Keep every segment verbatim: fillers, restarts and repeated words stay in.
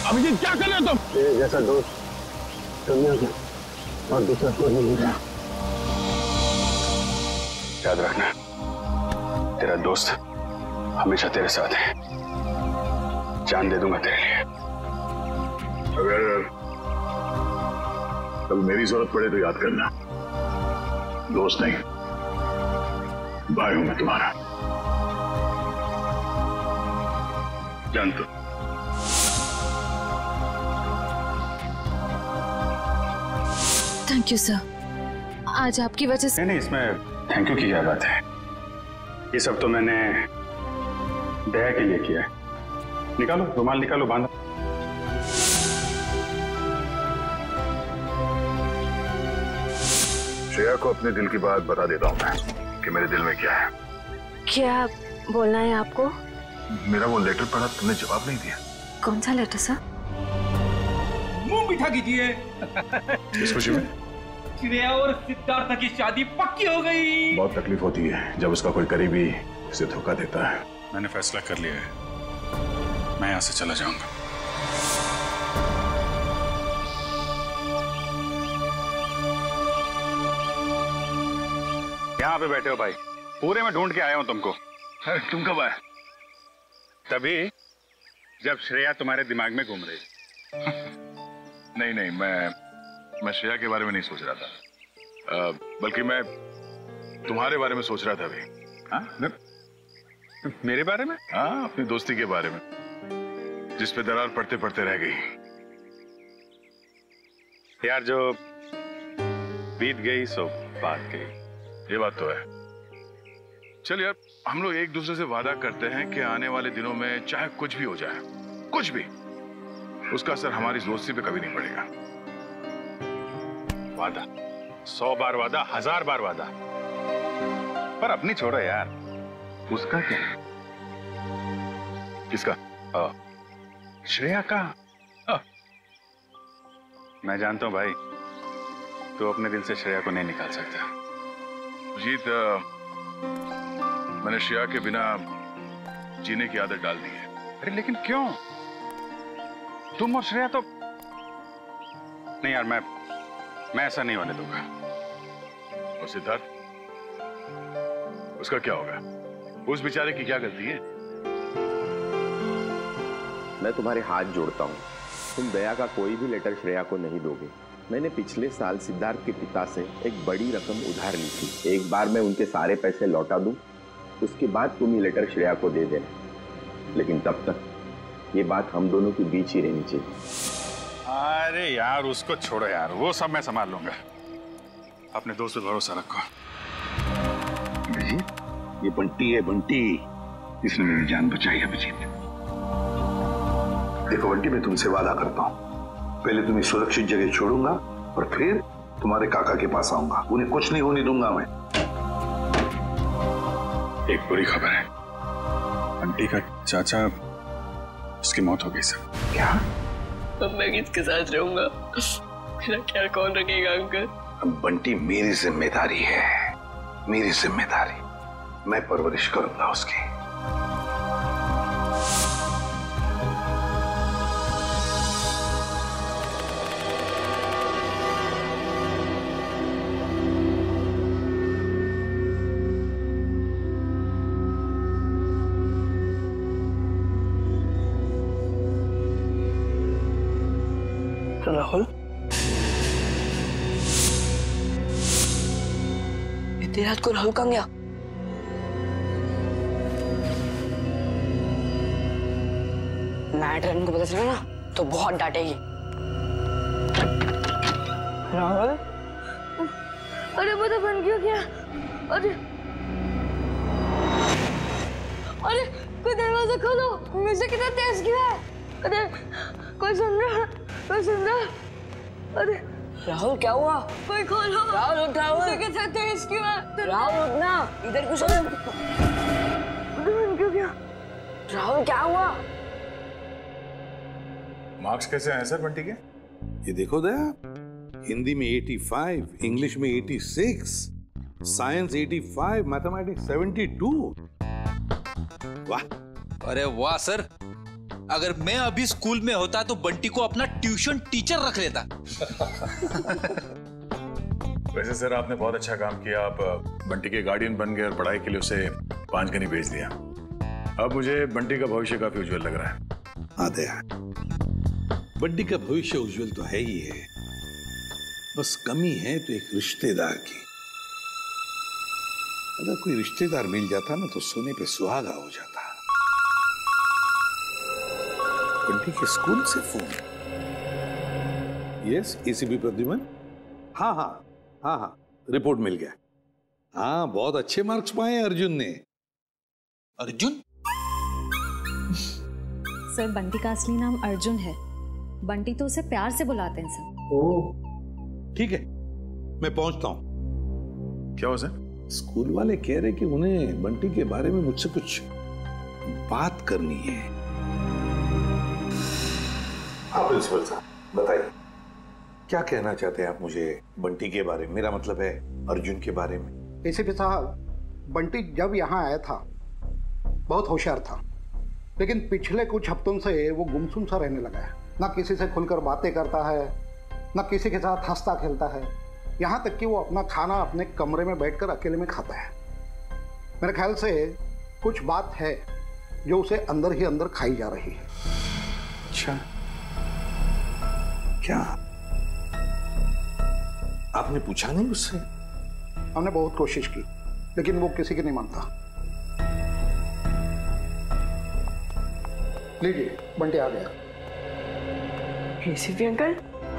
अभिजीत क्या कर रहे हो तुम? तेरे जैसा दोस्त दुनिया में और दूसरा कोई नहीं मिला। याद रखना, तेरा दोस्त हमेशा तेरे साथ है। जान दे दूंगा तेरे लिए। अगर कल मेरी जरूरत पड़े तो याद करना, दोस्त नहीं भाई हूं मैं तुम्हारा। जान तो। थैंक यू सर, आज आपकी वजह से। नहीं नहीं, इसमें थैंक यू की क्या बात है। ये सब तो मैंने दया के लिए किया है। निकालो रुमाल, निकालो, बांधो। श्रेया को अपने दिल की बात बता देता हूँ मैं कि मेरे दिल में क्या है। क्या बोलना है आपको? मेरा वो लेटर पढ़ा, तुमने जवाब नहीं दिया। कौन सा लेटर सर? मुंह मीठा कीजिए। इस खुशी में श्रेया और सिद्धार्थ की शादी पक्की हो गई। बहुत तकलीफ होती है जब उसका कोई करीबी उसे धोखा देता है। मैंने फैसला कर लिया है, मैं यहां से चला जाऊंगा। यहाँ पे बैठे हो भाई, पूरे में ढूंढ के आया हूं तुमको। अरे तुम कब आए? तभी जब श्रेया तुम्हारे दिमाग में घूम रही। नहीं नहीं, मैं मैं श्रेया के बारे में नहीं सोच रहा था, आ, बल्कि मैं तुम्हारे बारे में सोच रहा था अभी। हाँ? मेरे बारे में? हाँ, अपनी दोस्ती के बारे में, जिस पे दरार पड़ते पड़ते रह गई। यार जो बीत गई सो बात गई। ये बात तो है। चल यार, हम लोग एक दूसरे से वादा करते हैं कि आने वाले दिनों में चाहे कुछ भी हो जाए, कुछ भी, उसका असर हमारी दोस्ती पे कभी नहीं पड़ेगा। वादा, सौ बार वादा, हजार बार वादा, पर अपनी छोड़ो यार। उसका क्या है? किसका? आ, श्रेया का। आ, मैं जानता हूं भाई, तू अपने दिल से श्रेया को नहीं निकाल सकता। अजीत, मैंने श्रेया के बिना जीने की आदत डाल दी है। अरे लेकिन क्यों? तुम और श्रेया तो नहीं यार, मैं मैं ऐसा नहीं होने दूंगा। और सिद्धार्थ, उसका क्या होगा? उस बेचारे की क्या गलती है? मैं तुम्हारे हाथ जोड़ता हूँ, तुम दया का कोई भी लेटर श्रेया को नहीं दोगे। मैंने पिछले साल सिद्धार्थ के पिता से एक बड़ी रकम उधार ली थी। एक बार मैं उनके सारे पैसे लौटा दूं, उसके बाद तुम ये लेटर श्रेया को दे देना। लेकिन तब तक ये बात हम दोनों के बीच ही रहनी चाहिए। अरे यार उसको छोड़ो यार, वो सब मैं संभाल लूंगा। अपने दोस्त पे भरोसा रखो। अभिजीत, ये बंटी है, बंटी, इसने मेरी जान बचाई। अभिजीत देखो बंटी, मैं तुमसे वादा करता हूँ, पहले तुम्हें सुरक्षित जगह छोड़ूंगा और फिर तुम्हारे काका के पास आऊंगा। उन्हें कुछ नहीं होने दूंगा मैं। एक बुरी खबर है, बंटी का चाचा, उसकी मौत हो गई सर। क्या? अब मैं किसके साथ रहूंगा? मेरा ख्याल कौन रखेगा अंकल? अब बंटी मेरी जिम्मेदारी है, मेरी जिम्मेदारी। मैं परवरिश करूंगा उसकी। राहुल, इतनी रात को राहुल कहाँ गया? मैटर को पता चला ना तो बहुत डांटेगी। राहुल, अरे पता बन क्यों गया? अरे अरे कोई दरवाजा खोलो, म्यूजिक कितना तेज किया है। अरे कोई सुन रहा, कोई सुन रहा। अरे राहुल क्या हुआ? कोई खोलो। राहुल उठ, राहुल कितना तेज किया है। राहुल उठना, इधर कुछ बन क्यों गया? राहुल क्या हुआ? मार्क्स कैसे हैं सर बंटी के? ये देखो दया, हिंदी में पचासी, इंग्लिश में छियासी, साइंस पचासी, मैथमेटिक्स बहत्तर। वाह! अरे वाह सर, अगर मैं अभी स्कूल में होता तो बंटी को अपना ट्यूशन टीचर रख लेता। वैसे सर आपने बहुत अच्छा काम किया, आप बंटी के गार्डियन बन गए और पढ़ाई के लिए उसे पांचगनी भेज दिया। अब मुझे बंटी का भविष्य काफी उज्जवल लग रहा है। हाँ दया, बंटी का भविष्य उज्जवल तो है ही है, बस कमी है तो एक रिश्तेदार की। अगर कोई रिश्तेदार मिल जाता ना तो सोने पे सुहागा हो जाता। बंटी के स्कूल से फोन। Yes, ACP Pradyuman. हाँ हाँ हाँ हाँ रिपोर्ट मिल गया। हाँ, बहुत अच्छे मार्क्स पाए अर्जुन ने। अर्जुन? सर, बंटी का असली नाम अर्जुन है। बंटी तो उसे प्यार से बुलाते हैं सर। ओह ठीक है, मैं पहुंचता हूं। क्या हो सर? स्कूल वाले कह रहे कि उन्हें बंटी के बारे में मुझसे कुछ बात करनी है। हाँ प्रिंसिपल साहब, बताइए क्या कहना चाहते हैं आप मुझे बंटी के बारे में? मेरा मतलब है अर्जुन के बारे में। एसीपी साहब, बंटी जब यहाँ आया था बहुत होशियार था, लेकिन पिछले कुछ हफ्तों से वो गुमसुम सा रहने लगा है। ना किसी से खुलकर बातें करता है, ना किसी के साथ हंसता खेलता है। यहाँ तक कि वो अपना खाना अपने कमरे में बैठकर अकेले में खाता है। मेरे ख्याल से कुछ बात है जो उसे अंदर ही अंदर खाई जा रही है। अच्छा, क्या आपने पूछा नहीं उससे? हमने बहुत कोशिश की, लेकिन वो किसी की नहीं मानता। लीजिए, बंटी आ गया। ACP uncle.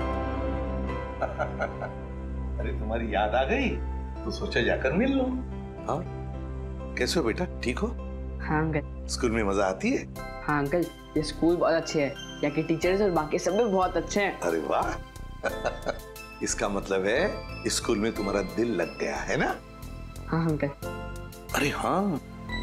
अरे तुम्हारी याद आ गई तो सोचा जाकर मिल लो। हाँ, कैसे हो बेटा, ठीक हो? हाँ अंकल। स्कूल में मजा आती है? हाँ अंकल, ये स्कूल बहुत अच्छे है, यहाँ के टीचर्स और बाकी सब भी बहुत अच्छे हैं। अरे वाह इसका मतलब है स्कूल में तुम्हारा दिल लग गया है ना? हाँ अंकल। अरे हाँ,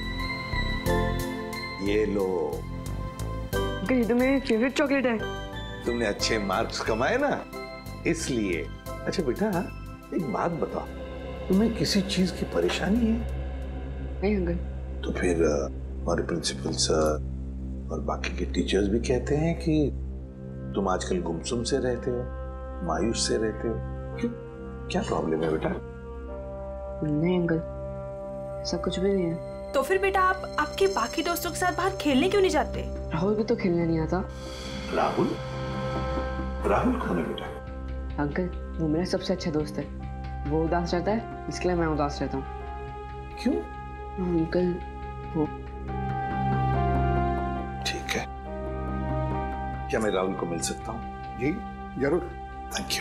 ये लो। अंकल, ये तो मेरी फेवरेट चॉकलेट है। तुमने अच्छे मार्क्स कमाए ना, इसलिए। अच्छा बेटा, एक बात बताओ, तुम्हें किसी चीज की परेशानी है? नहीं अंकल। तो फिर हमारे प्रिंसिपल सर और बाकी के टीचर्स भी कहते हैं कि तुम आजकल गुमसुम से रहते हो, मायूस से रहते हो। क्यों, क्या प्रॉब्लम है बेटा? नहीं अंकल, ऐसा कुछ भी नहीं है। तो फिर बेटा आप आपके बाकी दोस्तों के साथ बाहर खेलने क्यों नहीं जाते? राहुल भी तो खेलने नहीं आता। राहुल? राहुल कौन है बेटा? अंकल, वो मेरा सबसे अच्छा दोस्त है। वो उदास रहता है, इसके लिए मैं उदास रहता हूँ। क्यों? अंकल वो। ठीक है, क्या मैं राहुल को मिल सकता हूँ? जी जरूर। Thank you.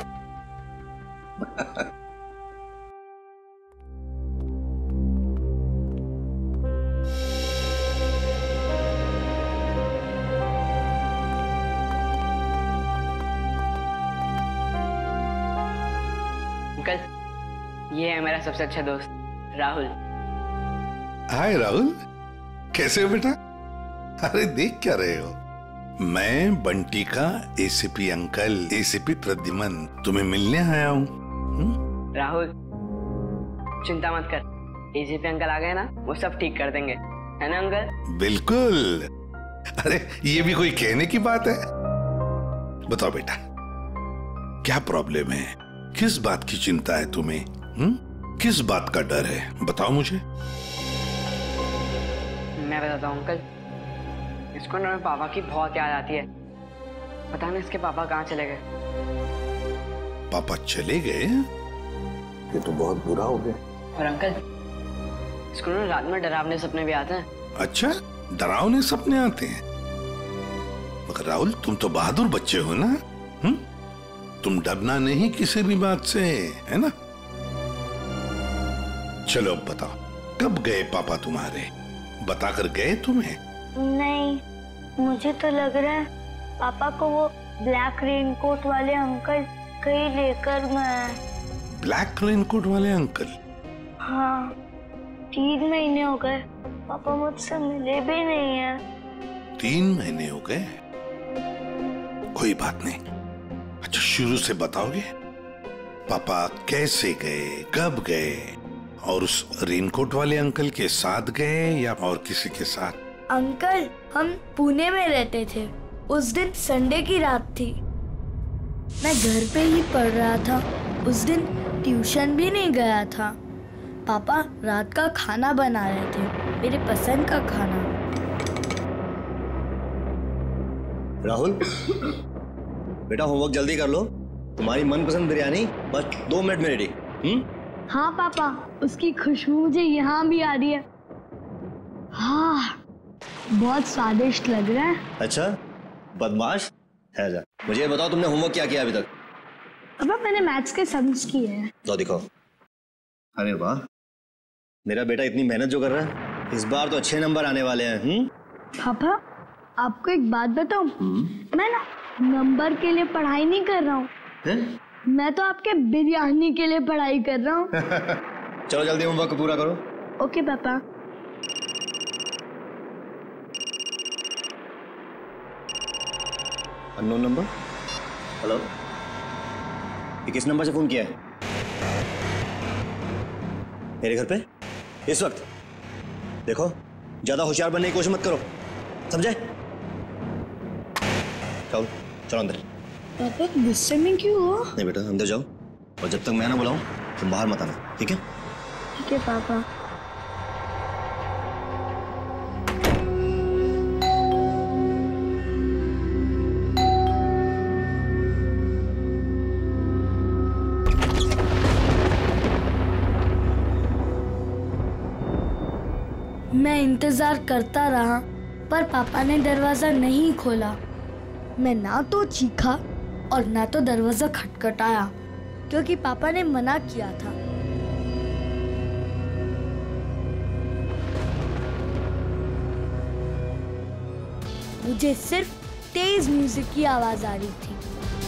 अंकल, ये है मेरा सबसे अच्छा दोस्त राहुल। हाय राहुल, कैसे हो बेटा? अरे देख क्या रहे हो? मैं बंटी का एसीपी अंकल, एसीपी प्रद्युमन तुम्हें मिलने आया हूँ। राहुल, चिंता मत कर, एसीपी अंकल आ गए ना, वो सब ठीक कर देंगे, है ना अंकल? बिल्कुल। अरे ये भी कोई कहने की बात है? बताओ बेटा, क्या प्रॉब्लम है? किस बात की चिंता है तुम्हें? हुँ? किस बात का डर है? बताओ मुझे। मैं बताता हूँ अंकल, इसको ना पापा की बहुत याद आती है। पता नहीं इसके पापा कहाँ चले गए। पापा चले गए? ये तो बहुत बुरा हो गया। और अंकल, इसको ना रात में डरावने सपने भी आते हैं। अच्छा, डरावने सपने आते हैं? मगर राहुल, तुम तो बहादुर बच्चे हो ना? हुँ? तुम डरना नहीं किसी भी बात से, है ना? चलो अब बताओ, कब गए पापा तुम्हारे? बताकर गए तुम्हें? नहीं, मुझे तो लग रहा है पापा को वो ब्लैक रेनकोट वाले अंकल कहीं लेकर गए। ब्लैक रेनकोट वाले अंकल? हाँ, तीन महीने हो गए पापा मुझसे मिले भी नहीं है। तीन महीने हो गए? कोई बात नहीं। अच्छा, शुरू से बताओगे? पापा कैसे गए, कब गए, और उस रेनकोट वाले अंकल के साथ गए या और किसी के साथ? अंकल, हम पुणे में रहते थे। उस दिन संडे की रात थी, मैं घर पे ही पढ़ रहा था। उस दिन ट्यूशन भी नहीं गया था। पापा रात का खाना बना रहे थे, मेरे पसंद का खाना। राहुल बेटा होमवर्क जल्दी कर लो, तुम्हारी मनपसंद बिरयानी बस दो मिनट में रेडी। हम्म हाँ पापा, उसकी खुशबू मुझे यहाँ भी आ रही है। हाँ बहुत स्वादिष्ट लग रहा है। अच्छा बदमाश है जा, मुझे ये बताओ तुमने होमवर्क क्या किया अभी तक? पापा मैंने मैथ्स के सम्स किए हैं। तो दिखाओ। अरे वाह, मेरा बेटा इतनी मेहनत जो कर रहा है, इस बार तो अच्छे नंबर आने वाले हैं। हम्म पापा आपको एक बात बताऊं, मैं ना नंबर के लिए पढ़ाई नहीं कर रहा हूँ, मैं तो आपके बिरयानी के लिए पढ़ाई कर रहा हूँ। चलो जल्दी होमवर्क पूरा करो। ओके पापा। Unknown number. हेलो, ये किस नंबर से फोन किया है? मेरे घर पे इस वक्त? देखो ज्यादा होशियार बनने की कोशिश मत करो, समझे? चलो चलो अंदर। पापा गुस्से में क्यों हो? नहीं बेटा अंदर जाओ, और जब तक मैं ना बुलाऊं तुम बाहर मत आना, ठीक है? ठीक है पापा। मैं इंतजार करता रहा, पर पापा ने दरवाजा नहीं खोला। मैं ना तो चीखा और ना तो दरवाजा खटखटाया, क्योंकि पापा ने मना किया था। मुझे सिर्फ तेज म्यूजिक की आवाज आ रही थी।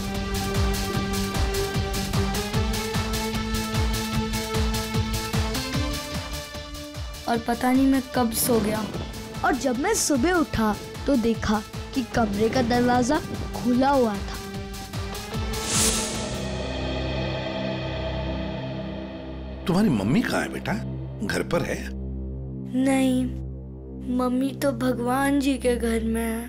और पता नहीं मैं कब सो गया, और जब मैं सुबह उठा तो देखा कि कमरे का दरवाजा खुला हुआ था। तुम्हारी मम्मी कहाँ है बेटा? घर पर है? नहीं, मम्मी तो भगवान जी के घर में है।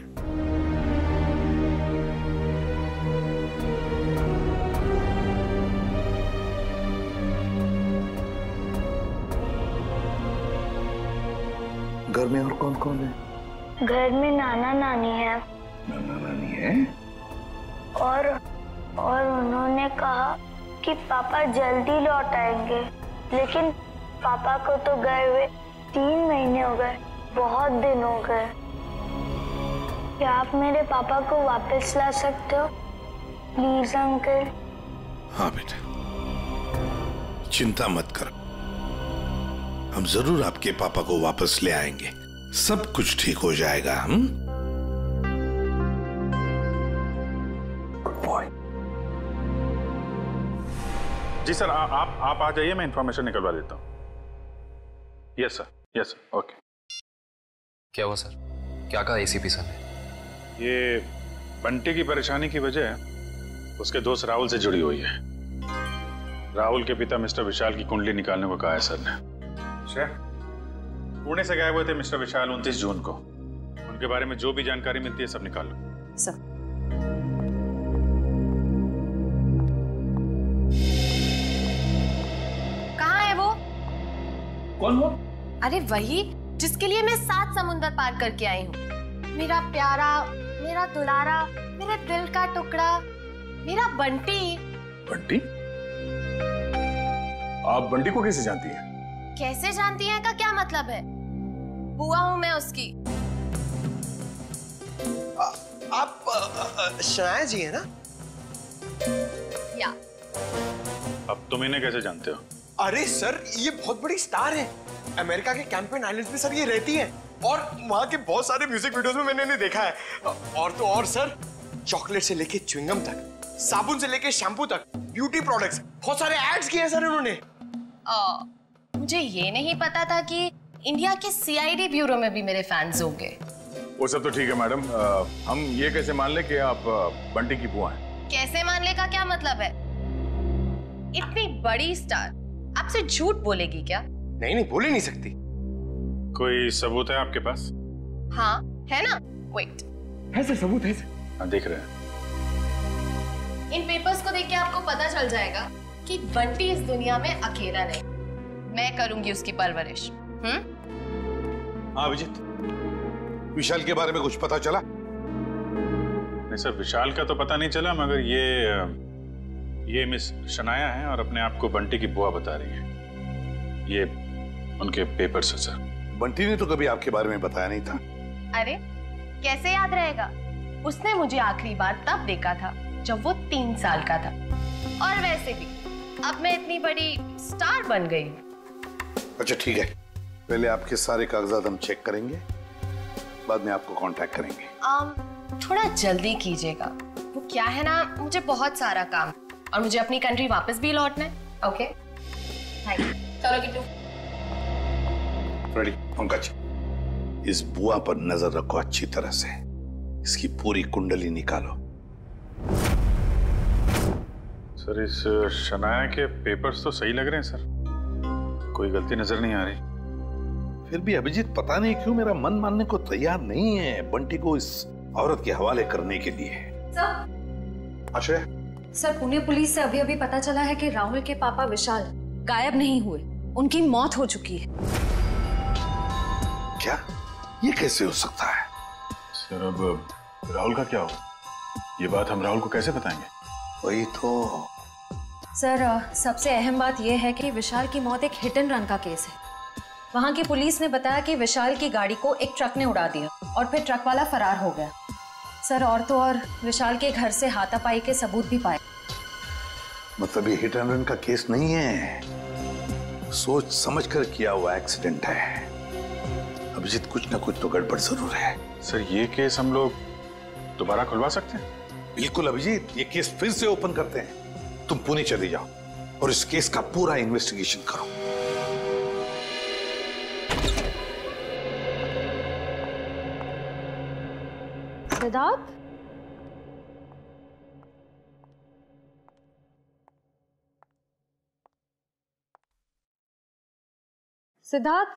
घर में और कौन कौन है? घर में नाना नानी है। नाना नानी है? और और उन्होंने कहा कि पापा जल्दी लौट आएंगे, लेकिन पापा को तो गए हुए तीन महीने हो गए, बहुत दिन हो गए। क्या आप मेरे पापा को वापस ला सकते हो प्लीज अंकल? हाँ बेटा, चिंता मत करो, हम जरूर आपके पापा को वापस ले आएंगे, सब कुछ ठीक हो जाएगा। हम जी सर, आ, आप आप आ जाइए, मैं इंफॉर्मेशन निकलवा देता हूँ। Yes sir, yes sir, okay. क्या हुआ सर? क्या कहा एसीपी सर ने? ये बंटी की परेशानी की वजह उसके दोस्त राहुल से जुड़ी हुई है। राहुल के पिता मिस्टर विशाल की कुंडली निकालने को कहा है सर ने। पुणे से गायब हुए थे मिस्टर विशाल उनतीस जून को, उनके बारे में जो भी जानकारी मिलती है सब निकाल लो। सर कहाँ है वो? कौन वो? अरे वही जिसके लिए मैं सात समुंदर पार करके आई हूँ। मेरा प्यारा, मेरा दुलारा, मेरे दिल का टुकड़ा, मेरा बंटी। बंटी? आप बंटी को कैसे जानती हैं? कैसे जानती हैं का क्या मतलब है? बुआ हूं मैं उसकी। आ, आप श्रेया जी है ना? या। अब तुम इन्हें कैसे जानते हो? अरे सर, ये बहुत बड़ी स्टार है। अमेरिका के कैंपेन आइलैंड्स में सर ये रहती है, और वहां के बहुत सारे म्यूजिक वीडियोस में मैंने इन्हें देखा है। और तो और सर, चॉकलेट से लेके च्युइंगम तक, साबुन से लेके शैम्पू तक, ब्यूटी प्रोडक्ट्स, बहुत सारे एड्स किए हैं सर इन्होंने। आ, मुझे ये नहीं पता था कि इंडिया के सीआईडी ब्यूरो में भी मेरे फैंस होंगे। वो सब तो ठीक है मैडम, हम ये कैसे मान ले कि आप बंटी की बुआ हैं? कैसे मान ले का क्या मतलब है? इतनी बड़ी स्टार आपसे झूठ बोलेगी क्या? नहीं नहीं, बोल ही नहीं सकती। कोई सबूत है आपके पास? हाँ है ना, वेट। है सर, सबूत है सर। हाँ, देख रहे हैं। इन पेपर्स को देख के आपको पता चल जाएगा कि बंटी इस दुनिया में अकेला नहीं, मैं करूंगी उसकी परवरिश। हम्म? हाँ अभिजीत, विशाल के बारे में कुछ पता चला? नहीं सर, विशाल का तो पता नहीं चला, मगर ये ये मिस शनाया है और अपने आप को बंटी की बुआ बता रही है। ये उनके पेपर्स हैं सर। बंटी ने तो कभी आपके बारे में बताया नहीं था। अरे कैसे याद रहेगा, उसने मुझे आखिरी बार तब देखा था जब वो तीन साल का था। और वैसे भी अब मैं इतनी बड़ी स्टार बन गई हूँ। अच्छा ठीक है, पहले आपके सारे कागजात हम चेक करेंगे, बाद में आपको कांटेक्ट करेंगे। आम, थोड़ा जल्दी कीजिएगा, वो क्या है ना, मुझे बहुत सारा काम और मुझे अपनी कंट्री वापस भी लौटना है। Okay thank you. चलो किट्टू। रेडी पंकज, इस बुआ पर नजर रखो अच्छी तरह से, इसकी पूरी कुंडली निकालो। सर इस शनाया के पेपर्स तो सही लग रहे हैं सर, कोई गलती नजर नहीं आ रही। फिर भी अभिजीत पता नहीं क्यों मेरा मन मानने को तैयार नहीं है बंटी को इस औरत के हवाले करने के लिए। सर, आश्रय, सर पुणे पुलिस से अभी अभी पता चला है कि राहुल के पापा विशाल गायब नहीं हुए, उनकी मौत हो चुकी है। क्या? ये कैसे हो सकता है? सर अब राहुल का क्या हो, ये बात हम राहुल को कैसे बताएंगे? वही तो। सर सबसे अहम बात यह है कि विशाल की मौत एक हिट एंड रन का केस है। वहां की पुलिस ने बताया कि विशाल की गाड़ी को एक ट्रक ने उड़ा दिया और फिर ट्रक वाला फरार हो गया। सर और तो और विशाल के घर से हाथापाई के सबूत भी पाए। मतलब ये हिट एंड रन का केस नहीं है, सोच समझ कर किया हुआ एक्सीडेंट है। अभिजीत कुछ ना कुछ तो गड़बड़ जरूर है। सर ये केस हम लोग दोबारा खुलवा सकते हैं? बिल्कुल अभिजीत, ये केस फिर से ओपन करते हैं। तुम पुणे चले जाओ और इस केस का पूरा इन्वेस्टिगेशन करो। सिद्धार्थ, सिद्धार्थ,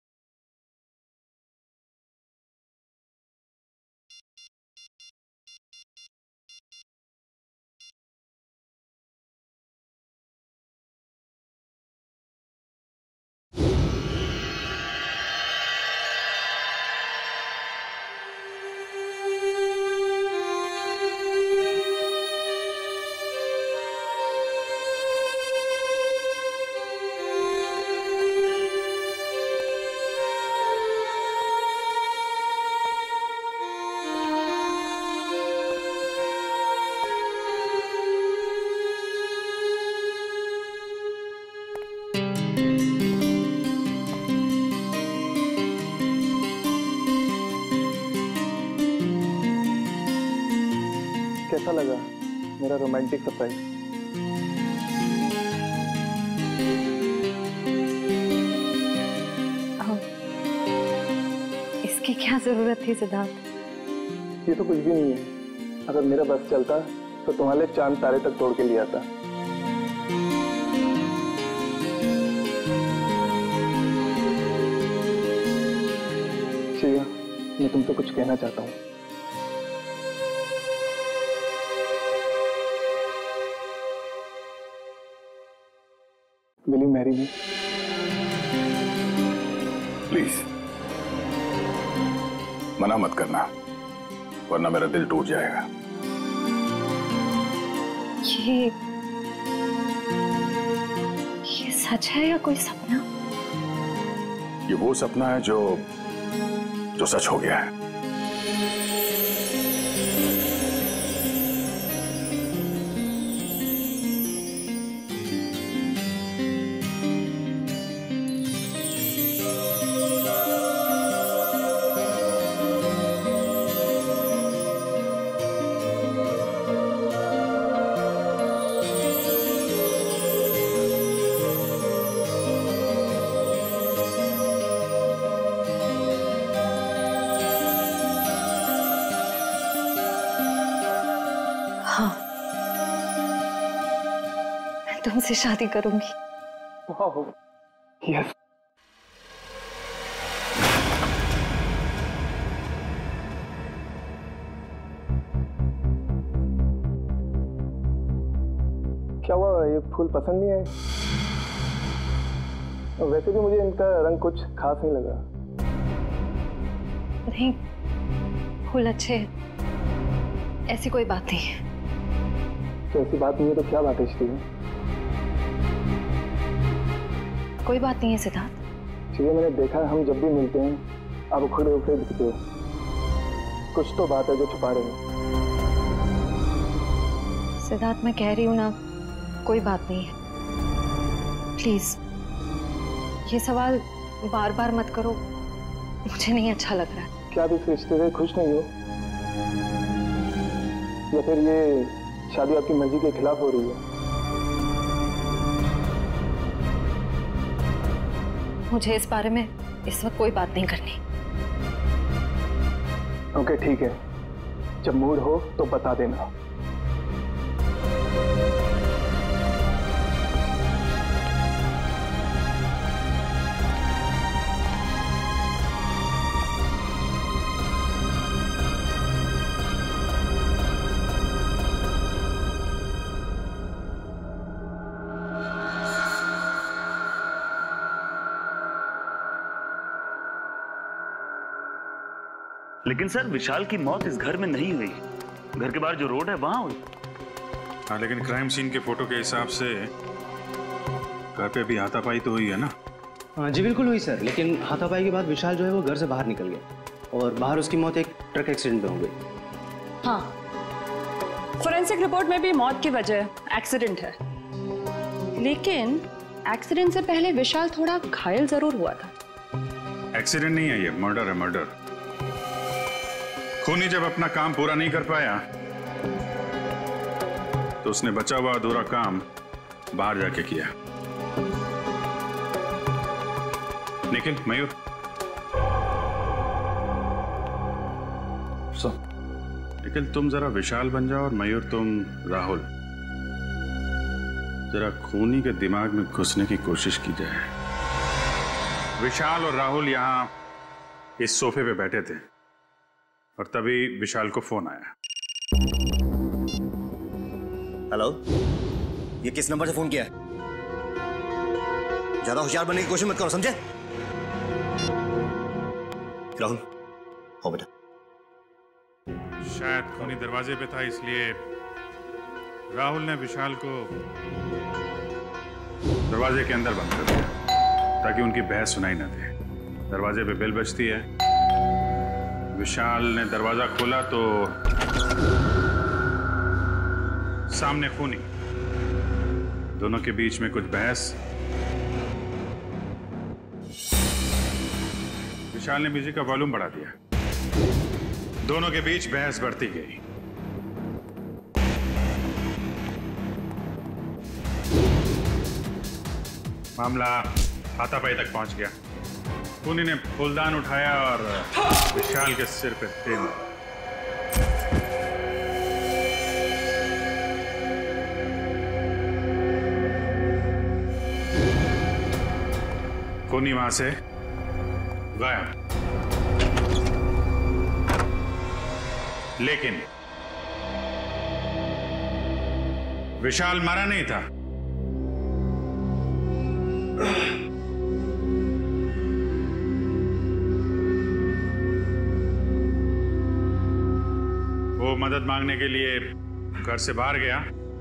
कैसा लगा मेरा रोमांटिक सरप्राइज? इसकी क्या जरूरत थी सिद्धार्थ? ये तो कुछ भी नहीं है। अगर मेरा बस चलता तो तुम्हारे चांद तारे तक तोड़ के ले आता। श्रेया, मैं तुमसे कुछ कहना चाहता हूँ। Will you marry me? Please मना मत करना, वरना मेरा दिल टूट जाएगा। ये ये सच है या कोई सपना? ये वो सपना है जो जो सच हो गया है। तुमसे शादी करूंगी। वाह, यस। क्या हुआ, ये फूल पसंद नहीं आए? वैसे भी मुझे इनका रंग कुछ खास नहीं लगा। नहीं, फूल अच्छे हैं, ऐसी कोई बात नहीं है। तो ऐसी बात नहीं है तो क्या बात है श्री? कोई बात नहीं है सिद्धार्थ। श्री, मैंने देखा है हम जब भी मिलते हैं आप उखड़े उखड़े दिखते हो। कुछ तो बात है जो छुपा रहे हो। सिद्धार्थ, मैं कह रही हूँ ना, कोई बात नहीं है। प्लीज ये सवाल बार बार मत करो, मुझे नहीं अच्छा लग रहा है। क्या आप इस रिश्ते से खुश नहीं हो, या फिर ये शादी आपकी मर्जी के खिलाफ हो रही है? मुझे इस बारे में इस वक्त कोई बात नहीं करनी। ओके ठीक है, जब मूड हो तो बता देना। लेकिन सर, विशाल की मौत इस घर में नहीं हुई, घर के बाहर जो रोड है वहां हुई। हाँ, लेकिन क्राइम सीन के फोटो के हिसाब से घर पे भी हाथापाई तो हुई है ना? हाँ जी बिल्कुल हुई सर, लेकिन हाथापाई के बाद विशाल जो है वो घर से बाहर निकल गया और बाहर उसकी मौत एक ट्रक एक्सीडेंट में हो गई। हाँ, फोरेंसिक रिपोर्ट में भी मौत की वजह एक्सीडेंट है, लेकिन एक्सीडेंट से पहले विशाल थोड़ा घायल जरूर हुआ था। एक्सीडेंट नहीं है, ये मर्डर है, मर्डर। खूनी जब अपना काम पूरा नहीं कर पाया तो उसने बचा हुआ अधूरा काम बाहर जाके किया। निखिल, मयूर, सो निखिल तुम जरा विशाल बन जाओ और मयूर तुम राहुल। जरा खूनी के दिमाग में घुसने की कोशिश की जाए। विशाल और राहुल यहां इस सोफे पे बैठे थे और तभी विशाल को फोन आया। हेलो, ये किस नंबर से फोन किया है? ज्यादा होशियार बनने की कोशिश मत करो, समझे? राहुल, हो बेटा। शायद खूनी दरवाजे पे था, इसलिए राहुल ने विशाल को दरवाजे के अंदर बंद कर दिया ताकि उनकी बहस सुनाई न दे। दरवाजे पे बेल बजती है, विशाल ने दरवाजा खोला तो सामने खूनी, दोनों के बीच में कुछ बहस। विशाल ने म्यूजिक का वॉल्यूम बढ़ा दिया, दोनों के बीच बहस बढ़ती गई। मामला हाथापाई तक पहुंच गया। खूनी ने फूलदान उठाया और विशाल के सिर पे दे मारा। खूनी वहां से गायब, लेकिन विशाल मारा नहीं था। वो मदद मांगने के लिए घर से बाहर गया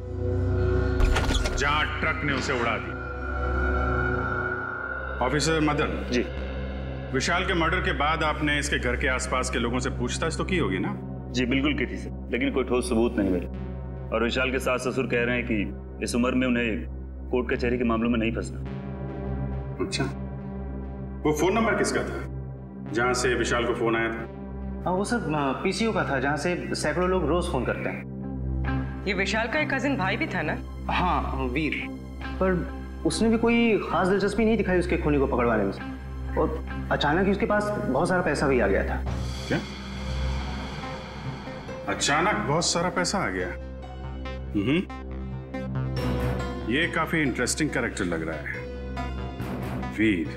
जहां ट्रक ने उसे उड़ा दी। ऑफिसर मदन जी, विशाल के मर्डर के बाद आपने इसके घर के आसपास के लोगों से पूछताछ तो की होगी ना? जी बिल्कुल की थी सर, लेकिन कोई ठोस सबूत नहीं मिले। और विशाल के सास ससुर कह रहे हैं कि इस उम्र में उन्हें कोर्ट कचहरी के मामलों में नहीं फंसना। अच्छा, वो फोन नंबर किसका था जहां से विशाल को फोन आया था? हाँ, वो सर पीसीओ का था, जहाँ से सैकड़ों लोग रोज फोन करते हैं। ये विशाल का एक कजिन भाई भी था ना? हाँ, वीर। पर उसने भी कोई खास दिलचस्पी नहीं दिखाई उसके खूनी को पकड़वाने में, और अचानक ही उसके पास बहुत सारा पैसा भी आ गया था। क्या? अचानक बहुत सारा पैसा आ गया? हम्म, ये काफी इंटरेस्टिंग कैरेक्टर लग रहा है, वीर।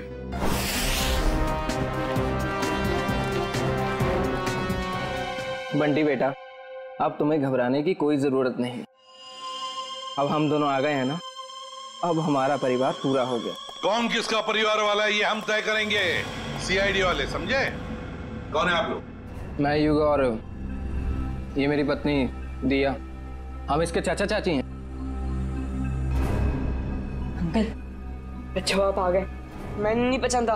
बंटी बेटा, अब तुम्हें घबराने की कोई जरूरत नहीं। अब हम दोनों आ गए हैं ना, अब हमारा परिवार पूरा हो गया। कौन किसका परिवार वाला है ये हम तय करेंगे, सीआईडी वाले, समझे? कौन है आप लोग? मैं युग और ये मेरी पत्नी दिया, हम इसके चाचा चाची हैं। अंकल, अच्छा आप आ गए, मैंने नहीं पहचाना।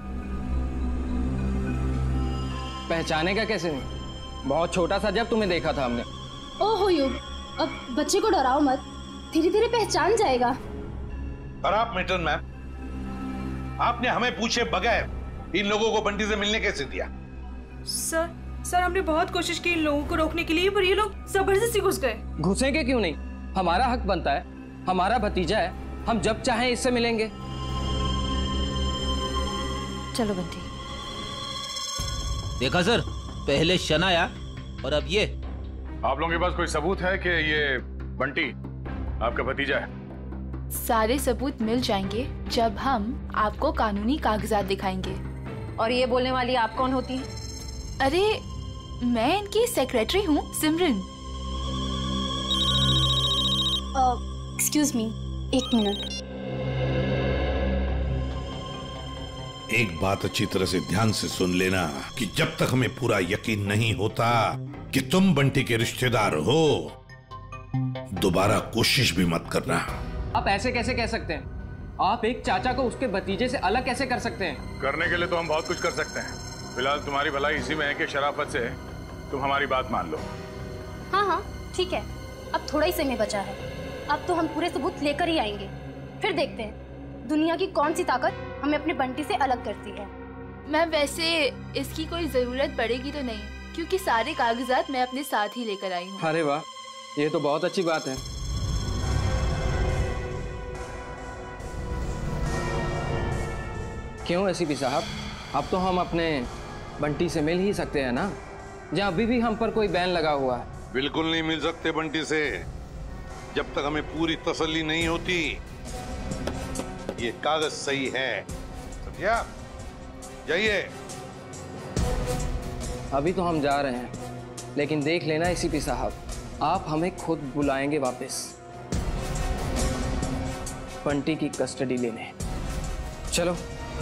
पहचाने का कैसे नहीं, बहुत छोटा सा जब तुम्हें देखा था हमने। ओहो युग, अब बच्चे को डराओ मत, धीरे धीरे पहचान जाएगा। और आप मिल्टन मैम, आपने हमें पूछे बगैर इन लोगों को बंटी से मिलने कैसे दिया? सर सर हमने बहुत कोशिश की इन लोगों को रोकने के लिए, पर ये लोग जबरदस्ती घुस गए। घुसेंगे क्यों नहीं, हमारा हक बनता है, हमारा भतीजा है, हम जब चाहें इससे मिलेंगे। चलो बंटी। देखा सर, पहले शनाया और अब ये। आप लोगों के पास कोई सबूत है कि ये बंटी आपका भतीजा है? सारे सबूत मिल जाएंगे जब हम आपको कानूनी कागजात दिखाएंगे। और ये बोलने वाली आप कौन होती हैं? अरे मैं इनकी सेक्रेटरी हूँ, सिमरन। एक्सक्यूज मी, एक मिनट। एक बात अच्छी तरह से ध्यान से सुन लेना कि जब तक हमें पूरा यकीन नहीं होता कि तुम बंटी के रिश्तेदार हो, दोबारा कोशिश भी मत करना। आप ऐसे कैसे कह सकते हैं? आप एक चाचा को उसके भतीजे से अलग कैसे कर सकते हैं? करने के लिए तो हम बहुत कुछ कर सकते हैं। फिलहाल तुम्हारी भलाई इसी में है कि शराफत से तुम हमारी बात मान लो। हाँ हाँ ठीक है, अब थोड़ा ही समय बचा है, अब तो हम पूरे सबूत लेकर ही आएंगे, फिर देखते हैं दुनिया की कौन सी ताकत हमें अपने बंटी से अलग करती है। मैं वैसे इसकी कोई जरूरत पड़ेगी तो नहीं, क्योंकि सारे कागजात मैं अपने साथ ही लेकर आई हूँ। अरे वाह, ये तो बहुत अच्छी बात है। क्यों एसीपी साहब, अब तो हम अपने बंटी से मिल ही सकते हैं ना, जहाँ अभी भी हम पर कोई बैन लगा हुआ है। बिल्कुल नहीं मिल सकते बंटी से, जब तक हमें पूरी तसल्ली नहीं होती ये कागज सही है। समझिया? जाइए। अभी तो हम जा रहे हैं, लेकिन देख लेना एसीपी साहब, आप हमें खुद बुलाएंगे वापस बंटी की कस्टडी लेने। चलो।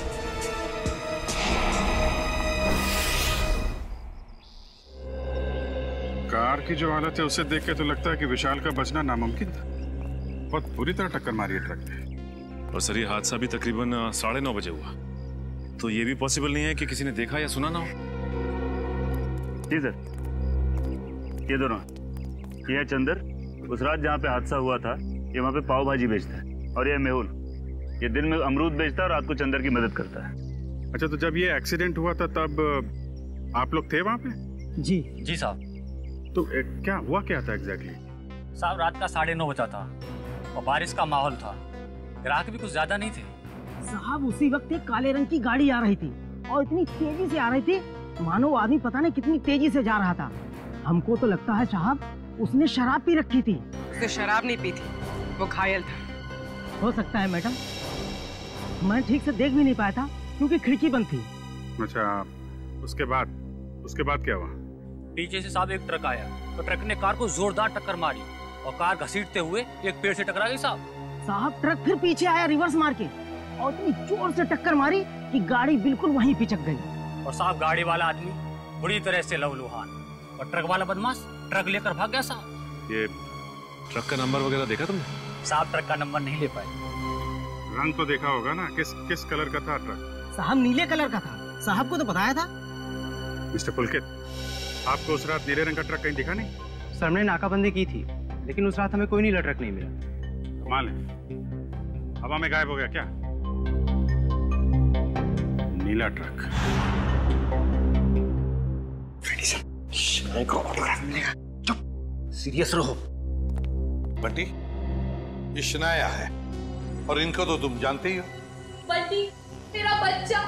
कार की जो हालत है उसे देख के तो लगता है कि विशाल का बचना नामुमकिन था। बहुत बुरी तरह टक्कर मारी है ट्रक ने। और सर ये हादसा भी तकरीबन साढ़े नौ बजे हुआ, तो ये भी पॉसिबल नहीं है कि किसी ने देखा या सुना ना हो। जी सर, ये दोनों, ये है चंदर, उस रात जहाँ पे हादसा हुआ था ये वहाँ पे पाव भाजी बेचता है, और ये मेहुल, ये दिन में अमरूद बेचता है और रात को चंदर की मदद करता है। अच्छा, तो जब ये एक्सीडेंट हुआ था तब आप लोग थे वहाँ पे? जी जी साहब। तो ए, क्या हुआ क्या था एग्जैक्टली? साहब रात का साढ़े नौ बजा था और बारिश का माहौल था, ग्राहक भी कुछ ज्यादा नहीं थे। साहब उसी वक्त एक काले रंग की गाड़ी आ रही थी और इतनी तेजी से आ रही थी मानो आदमी पता नहीं कितनी तेजी से जा रहा था। हमको तो लगता है साहब उसने शराब पी रखी थी। उसने शराब नहीं पी थी, वो घायल था। हो सकता है मैडम, मैं ठीक से देख भी नहीं पाया था क्योंकि खिड़की बंद थी। अच्छा, उसके बाद उसके बाद क्या हुआ? पीछे से साहब एक ट्रक आया, तो ट्रक ने कार को जोरदार टक्कर मारी और कार घसीटते हुए एक पेड़ से टकरा गई साहब। साहब ट्रक फिर पीछे आया रिवर्स मार के और इतनी जोर से टक्कर मारी कि गाड़ी बिल्कुल वहीं पिचक गई। और साहब गाड़ी वाला आदमी बुरी तरह से लहूलुहान और ट्रक वाला बदमाश ट्रक लेकर भाग गया साहब। ये ट्रक का नंबर वगैरह देखा तुमने? साहब ट्रक का नंबर नहीं ले पाए। रंग तो देखा होगा ना, किस किस कलर का था ट्रक? साहब नीले कलर का था, साहब को तो बताया था। मिस्टर पुलकित, आपको उस रात नीले रंग का ट्रक कहीं दिखा नहीं? सर हमने नाकाबंदी की थी, लेकिन उस रात हमें कोई नीला ट्रक नहीं मिला। कमाल है, हवा में गायब हो गया क्या नीला ट्रक? सीरियस रहो। बंटी, ये शनाया है और इनको तो तुम जानते ही हो। बंटी, तेरा बच्चा।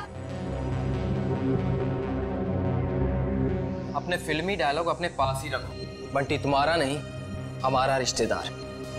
अपने फिल्मी डायलॉग अपने पास ही रखो। बंटी तुम्हारा नहीं, हमारा रिश्तेदार।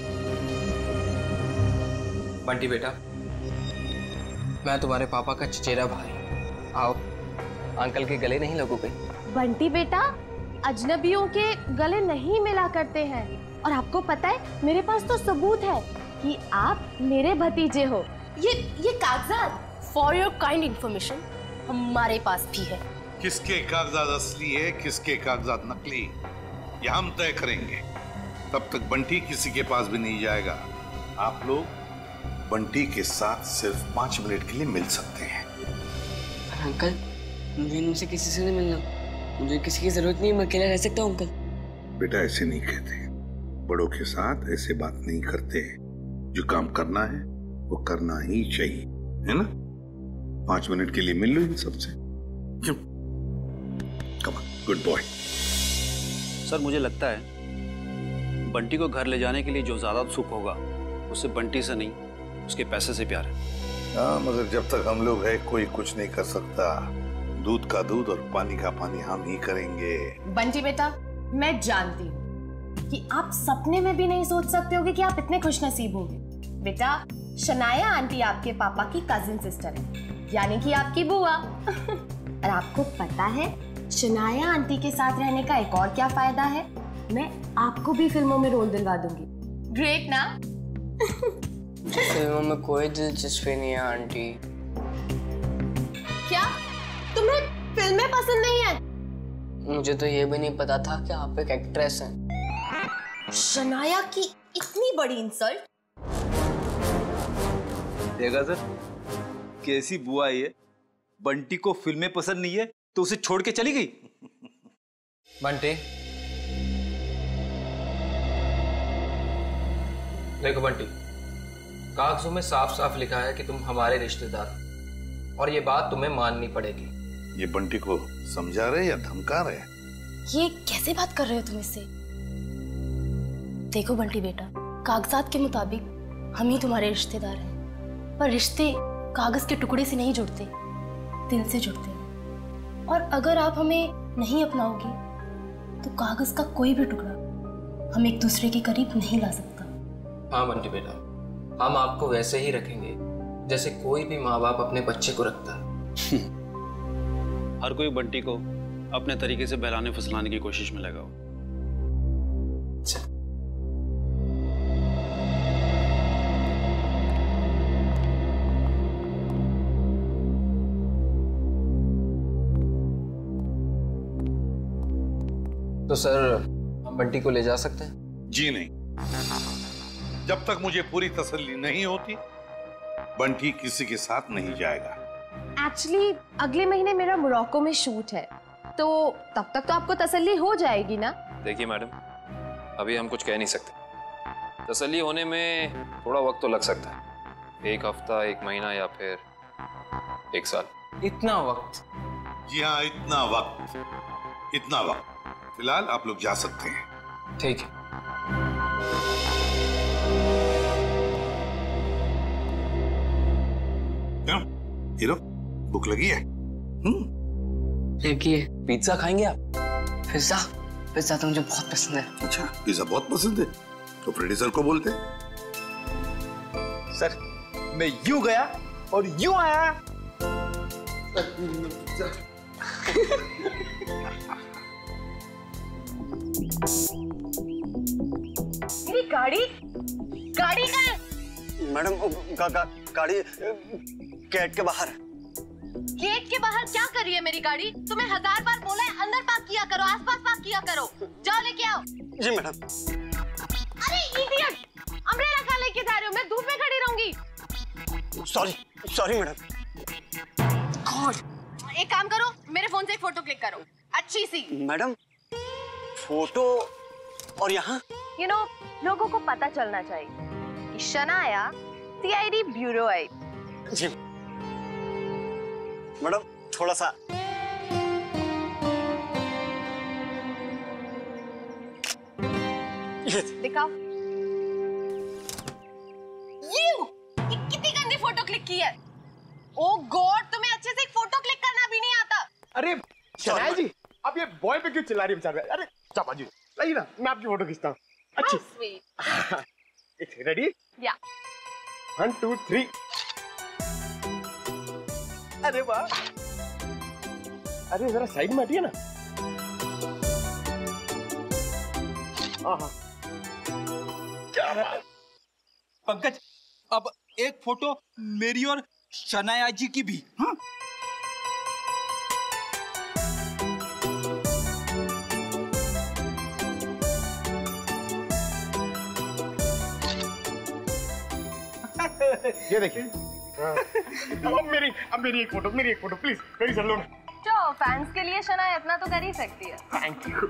बंटी बेटा, मैं तुम्हारे पापा का चचेरा भाई। आओ, अंकल के गले नहीं लगोगे? बंटी बेटा, अजनबियों के गले नहीं मिला करते हैं। और आपको पता है मेरे पास तो सबूत है कि आप मेरे भतीजे हो। ये ये कागजात फॉर योर काइंड इंफॉर्मेशन हमारे पास भी है। किसके कागजात असली है, किसके कागजात नकली, ये हम तय करेंगे। तब तक बंटी किसी के पास भी नहीं जाएगा। आप लोग बंटी के साथ सिर्फ पांच मिनट के लिए मिल सकते हैं। अंकल, मुझे इनसे किसी से नहीं मिलना, मुझे किसी की जरूरत नहीं है, मैं अकेला रह सकता हूँ अंकल। बेटा ऐसे नहीं कहते, बड़ों के साथ ऐसे बात नहीं करते। जो काम करना है वो करना ही चाहिए, है ना? पांच मिनट के लिए मिल लो इन सबसे। Come on, good boy. Sir मुझे लगता है बंटी को घर ले जाने के लिए जो ज्यादा सुख होगा उससे बंटी से नहीं, उसके पैसे से प्यार है। हाँ, मगर जब तक हम लोग है कोई कुछ नहीं कर सकता। दूध का दूध और पानी का पानी हम ही करेंगे। बंटी बेटा, मैं जानती हूँ कि आप सपने में भी नहीं सोच सकते होगे कि आप इतने खुशनसीब होंगे। बेटा, शनाया आंटी आपके पापा की कजिन सिस्टर है, यानी कि आपकी बुआ। और आपको पता है शनाया आंटी के साथ रहने का एक और क्या फायदा है? मैं आपको भी फिल्मों में रोल दिलवा दूंगी। ग्रेट ना? फिल्मों में कोई दिलचस्पी नहीं है आंटी। क्या तुम्हें फिल्में पसंद नहीं है? मुझे तो ये भी नहीं पता था कि आप एक एक्ट्रेस हैं। शनाया की इतनी बड़ी इंसल्ट। देखा सर, कैसी बुआ ये? बंटी को फिल्में पसंद नहीं है तो उसे छोड़ के चली गई। बंटी, देखो बंटी, कागजों में साफ साफ लिखा है कि तुम हमारे रिश्तेदार हो और ये बात तुम्हें माननी पड़ेगी। ये बंटी को समझा रहे या धमका रहे? ये कैसे बात कर रहे हो तुम इससे? देखो बंटी बेटा, कागजात के मुताबिक हम ही तुम्हारे रिश्तेदार हैं, पर रिश्ते कागज के टुकड़े से नहीं जुड़ते, दिल से जुड़ते हैं। और अगर आप हमें नहीं अपनाओगे तो कागज का कोई भी टुकड़ा हम एक दूसरे के करीब नहीं ला सकता। हाँ बंटी बेटा, हम आपको वैसे ही रखेंगे जैसे कोई भी माँ बाप अपने बच्चे को रखता है। हर कोई बंटी को अपने तरीके से बहलाने फुसलाने की कोशिश में लगा हो। तो सर, हम बंटी को ले जा सकते हैं? जी नहीं, जब तक मुझे पूरी तसल्ली नहीं होती बंटी किसी के साथ नहीं जाएगा। एक्चुअली अगले महीने मेरा मोरक्को में शूट है, तो तब तक तो आपको तसल्ली हो जाएगी ना? देखिए मैडम, अभी हम कुछ कह नहीं सकते। तसल्ली होने में थोड़ा वक्त तो लग सकता है, एक हफ्ता, एक महीना या फिर एक साल। इतना वक्त? जी हाँ, इतना वक्त, इतना वक्त। फिलहाल आप लोग जा सकते हैं। ठीक है। क्यों हीरो, भूख लगी है? हम्म, लगी है। पिज्जा खाएंगे आप? पिज्जा? पिज्जा तो मुझे बहुत पसंद है। अच्छा, पिज्जा बहुत पसंद है तो प्रोड्यूसर को बोलते। सर, मैं यूं गया और यूं आया। मेरी गाड़ी गाड़ी का है? मैडम, गा, गा, गाड़ी गेट के बाहर। गेट के बाहर क्या कर रही है मेरी गाड़ी? तुम्हें हजार बार बोला है अंदर पार्क किया करो, आसपास पार्क किया करो। जाओ लेके आओ। जी मैडम। अरे इडियट, अम्ब्रेला कहाँ लेके जा रहे हो? मैं धूप में खड़ी रहूंगी। Sorry sorry madam. गॉड, एक काम करो, मेरे फोन से एक फोटो क्लिक करो, अच्छी सी। मैडम, फोटो और यहाँ? यू नो, लोगों को पता चलना चाहिए कि शनाया सीआईडी ब्यूरो है। जी मैडम, थोड़ा सा। दिखाओ। यू, कितनी गंदी फोटो क्लिक की है। ओ गॉड, तुम्हें अच्छे से एक फोटो क्लिक करना भी नहीं आता। अरे शनाया जी, आप ये बॉय पे क्यों चिल्ला रही है बेचारे? अरे चापा जी, लाइए ना, मैं आपकी फोटो खींचता हूँ। अच्छी। Sweet. Ready? Yeah. One two three. अरे वाह, अरे जरा साइड में हटिए ना। क्या बात। पंकज, अब एक फोटो मेरी और शनाया जी की भी। हाँ? ये देखिए। अब मेरी अब मेरी एक फोटो मेरी एक फोटो प्लीज मेरी चल लो ना। जो फैंस के लिए शनाया इतना तो कर ही सकती है। Thank you.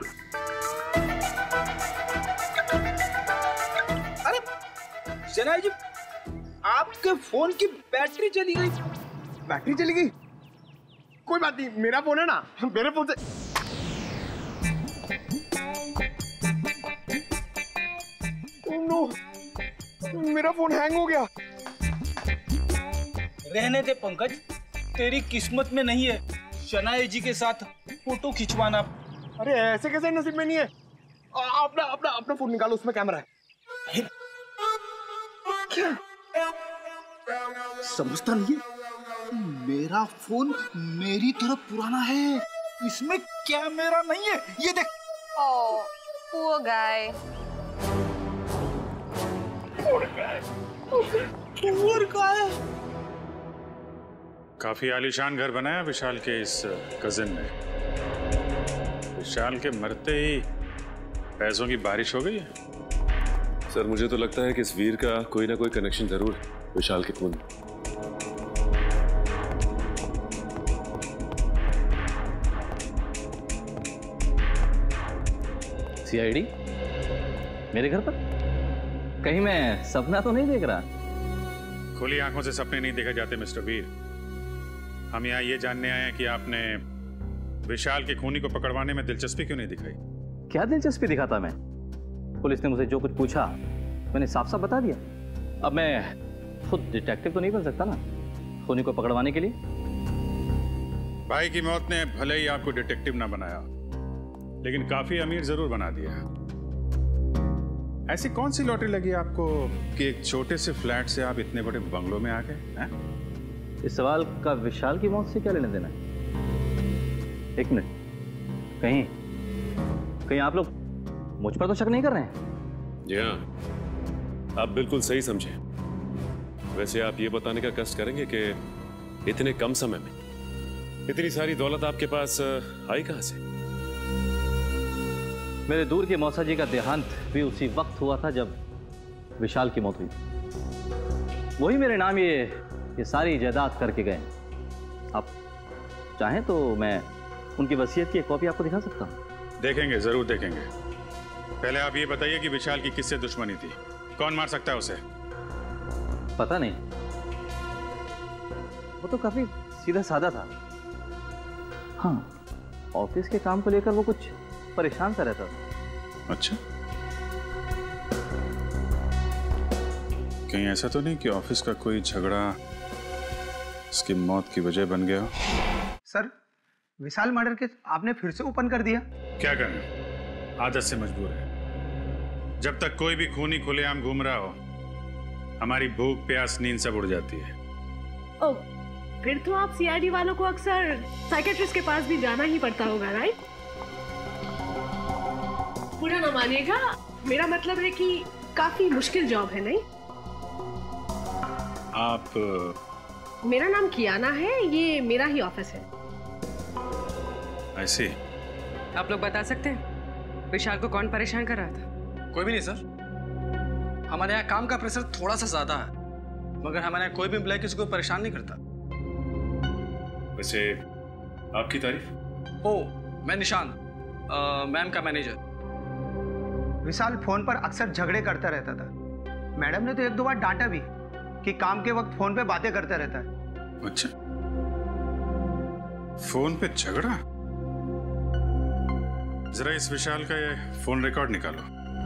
अरे शनाया जी, आपके फोन की बैटरी चली गई। बैटरी चली गई? कोई बात नहीं, मेरा फोन है ना, मेरे फोन से। ओह नो, मेरा फोन हैंग हो गया। रहने दे पंकज, तेरी किस्मत में नहीं है शनाया जी के साथ फोटो खिंचवाना। अरे ऐसे कैसे नसीब में नहीं है? आ, अपना अपना अपना फोन निकालो, उसमें कैमरा है। क्या समझता नहीं है? मेरा फोन मेरी तरफ पुराना है, इसमें कैमरा नहीं है। ये देख। ओह, poor guy। poor guy। poor guy। काफी आलीशान घर बनाया विशाल के इस कजिन ने। विशाल के मरते ही पैसों की बारिश हो गई है। सर मुझे तो लगता है कि इस वीर का कोई ना कोई कनेक्शन जरूर है विशाल के खून। सीआईडी मेरे घर पर? कहीं मैं सपना तो नहीं देख रहा? खुली आंखों से सपने नहीं देखे जाते मिस्टर वीर। हम यहाँ ये जानने आए हैं कि आपने विशाल के खूनी को पकड़वाने में दिलचस्पी क्यों नहीं दिखाई? क्या दिलचस्पी दिखाता मैं? पुलिस ने मुझे जो कुछ पूछा मैंने साफ साफ बता दिया। अब मैं खुद डिटेक्टिव तो नहीं बन सकता ना खूनी को पकड़वाने के लिए। भाई की मौत ने भले ही आपको डिटेक्टिव ना बनाया, लेकिन काफी अमीर जरूर बना दिया। ऐसी कौन सी लॉटरी लगी आपको कि एक छोटे से फ्लैट से आप इतने बड़े बंगलों में आ गए? इस सवाल का विशाल की मौत से क्या लेना देना है? एक मिनट, कहीं कहीं आप लोग मुझ पर तो शक नहीं कर रहे हैं? जी हाँ, आप बिल्कुल सही समझे। वैसे आप ये बताने का कष्ट करेंगे कि इतने कम समय में इतनी सारी दौलत आपके पास आई कहां से? मेरे दूर के मौसा जी का देहांत भी उसी वक्त हुआ था जब विशाल की मौत हुई। वही मेरे नाम ये ये सारी जायदाद करके गए। आप चाहें तो मैं उनकी वसीयत की एक कॉपी आपको दिखा सकता हूं। देखेंगे, जरूर देखेंगे। पहले आप ये बताइए कि विशाल की किससे दुश्मनी थी? कौन मार सकता है उसे? पता नहीं, वो तो काफी सीधा साधा था। हाँ, ऑफिस के काम को लेकर वो कुछ परेशान सा रहता था। अच्छा, कहीं ऐसा तो नहीं कि ऑफिस का कोई झगड़ा उसकी मौत की वजह बन गया? सर, विशाल मर्डर केस आपने फिर से ओपन कर दिया। क्या करना, आदत से मजबूर है। जब तक कोई भी खूनी खुलेआम घूम रहा हो, हमारी भूख प्यास नींद सब उड़ जाती है। ओ, फिर तो आप सीआईडी वालों को अक्सर साइकेट्रिस्ट के पास भी जाना ही पड़ता होगा, राइट? पूरा ना मानिएगा, मेरा मतलब है कि काफी मुश्किल जॉब है, नहीं? आप मेरा नाम कियाना है, ये मेरा ही ऑफिस है। ऐसे आप लोग बता सकते हैं विशाल को कौन परेशान कर रहा था? कोई भी नहीं सर। हमारे यहाँ काम का प्रेशर थोड़ा सा ज्यादा है, मगर हमारे यहाँ कोई भी एम्प्लॉय किसी को परेशान नहीं करता। वैसे आपकी तारीफ? ओ, मैं निशान, मैम का मैनेजर। विशाल फोन पर अक्सर झगड़े करता रहता था। मैडम ने तो एक दो बार डांटा भी कि काम के वक्त फोन पे बातें करता रहता है। अच्छा, फोन पे झगड़ा? जरा इस विशाल का ये फोन रिकॉर्ड निकालो।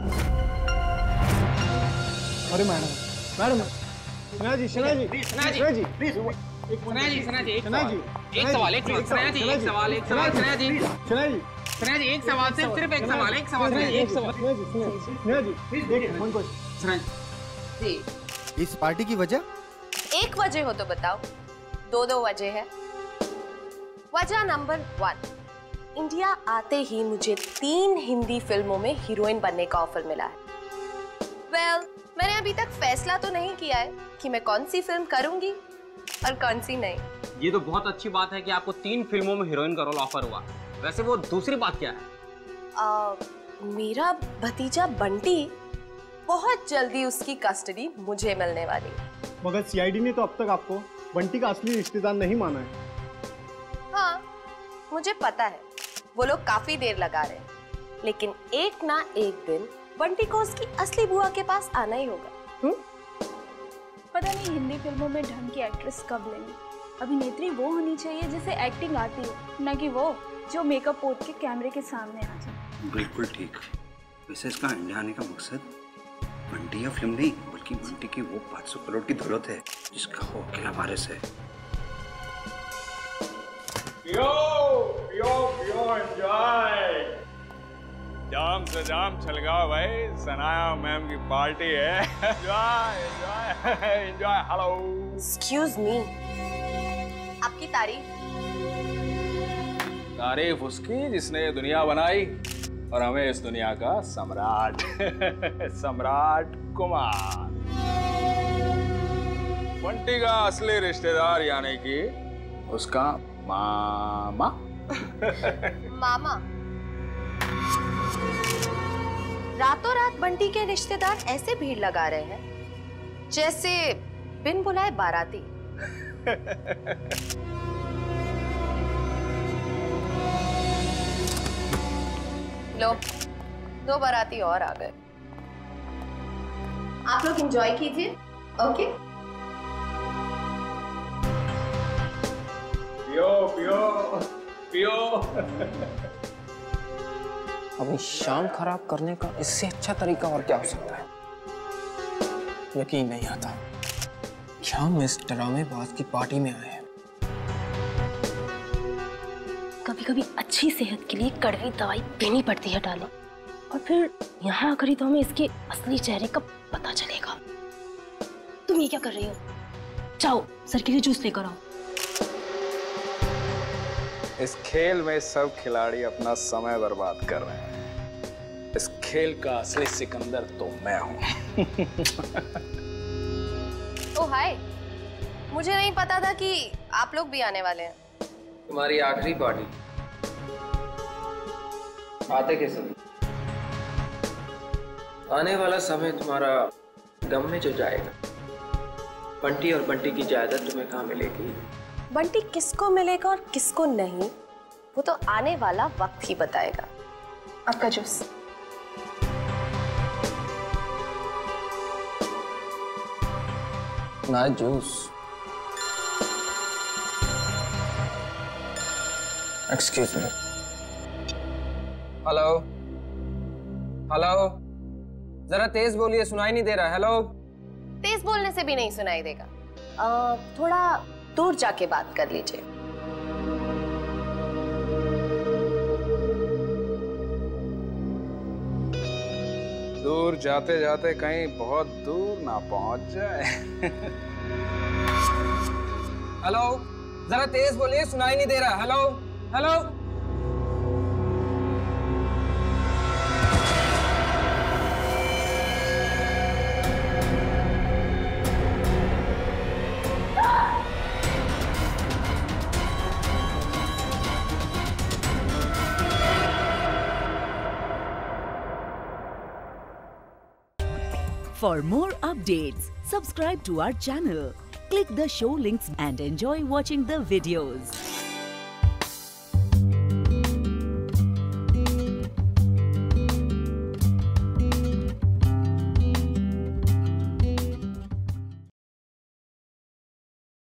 अरे madam, madam, Sana ji, Sana ji, Sana ji, Sana ji, please, Sana ji, Sana ji, एक सना जी, एक सवाल, एक मिनट, सना जी, एक सवाल, एक सवाल, सना जी, सना जी, सना जी, एक सवाल, सिर्फ सिर्फ एक सवाल, एक सवाल, सना जी, एक सवाल, सना जी, देखिए फोन को, सना जी। जी, इस पार्टी की वजह? एक वजह हो तो बताओ। दो दो वजह है। वजह नंबर वन, इंडिया आते ही मुझे तीन हिंदी फिल्मों में हीरोइन बनने का ऑफर मिला है। वेल well, मैंने अभी तक फैसला तो नहीं किया है कि मैं कौन सी फिल्म करूंगी और कौन सी नहीं। ये तो बहुत अच्छी बात है कि आपको तीन फिल्मों में हीरोइन का रोल ऑफर हुआ। वैसे वो दूसरी बात क्या है? आ, मेरा भतीजा बंटी, बहुत जल्दी उसकी कस्टडी मुझे मिलने वाली है। मगर सीआईडी ने तो अब तक आपको बंटी का असली रिश्तेदार नहीं माना है। हाँ, मुझे पता है वो लोग काफी देर लगा रहे हैं, लेकिन एक ना एक दिन बंटी को उसकी असली बुआ के पास आना ही होगा। हुँ? पता नहीं हिंदी फिल्मों में ढंग की एक्ट्रेस कब लेंगे। अभिनेत्री वो होनी चाहिए जिसे एक्टिंग आती हो, न कि वो जो मेकअप पोत के कैमरे के सामने आ जाए। बिल्कुल ठीक। वैसे इसका इंडिया आने का मकसद बंटी या फिल्म नहीं, बल्कि बंटी की वो पाँच सौ करोड़ की दौलत है जिसका वो अकेला वारिस है। पियो, पियो, पियो, एंजॉय। जाम से जाम छलगाओ भाई, सनाया मैम की पार्टी है। Enjoy, enjoy, enjoy. Hello. Excuse me, आपकी तारीफ? तारीफ उसकी जिसने ये दुनिया बनाई और हमें इस दुनिया का सम्राट सम्राट कुमार। बंटी का असली रिश्तेदार यानी कि उसका मामा। मामा? रातों रात बंटी के रिश्तेदार ऐसे भीड़ लगा रहे हैं जैसे बिन बुलाए बाराती। लो, दो बाराती और आ गए। आप लोग एंजॉय कीजिए। ओके? पियो, पियो, पियो। अपनी शाम खराब करने का इससे अच्छा तरीका और क्या हो सकता है? यकीन नहीं आता कि हम इस ड्रामेबाज की पार्टी में आए हैं। कभी कभी अच्छी सेहत के लिए कड़वी दवाई पीनी पड़ती है डालो, और फिर यहाँ आकर ही तो हमें इसके असली चेहरे का पता चलेगा। तुम ये क्या कर रही हो? जाओ सर के लिए जूस लेकर आओ। इस खेल में सब खिलाड़ी अपना समय बर्बाद कर रहे हैं। इस खेल का असली सिकंदर तो मैं हूं। ओ हाय, मुझे नहीं पता था कि आप लोग भी आने वाले हैं। तुम्हारी आखिरी पार्टी आते के समय, आने वाला समय तुम्हारा गम में जो जाएगा। बंटी और बंटी की जायदाद तुम्हें कहाँ मिलेगी? बंटी किसको मिलेगा और किसको नहीं, वो तो आने वाला वक्त ही बताएगा। आपका जूस। ना juice. Excuse me. Hello, hello, जरा तेज बोलिए, सुनाई नहीं दे रहा। हेलो। तेज बोलने से भी नहीं सुनाई देगा। आ, थोड़ा दूर जाके बात कर लीजिए। दूर जाते जाते कहीं बहुत दूर ना पहुंच जाए। हेलो, जरा तेज बोलिए, सुनाई नहीं दे रहा। Hello, hello. For more updates, subscribe to our channel, click the show links and enjoy watching the videos.